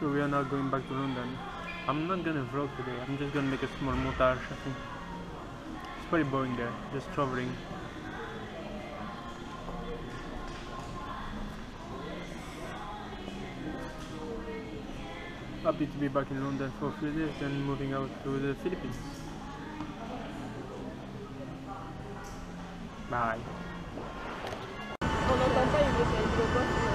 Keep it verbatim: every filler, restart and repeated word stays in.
so we are now going back to London. I'm not gonna vlog today, I'm just gonna make a small montage, I think. It's pretty boring there, just traveling. Happy to be back in London for a few days, then moving out to the Philippines. Bye.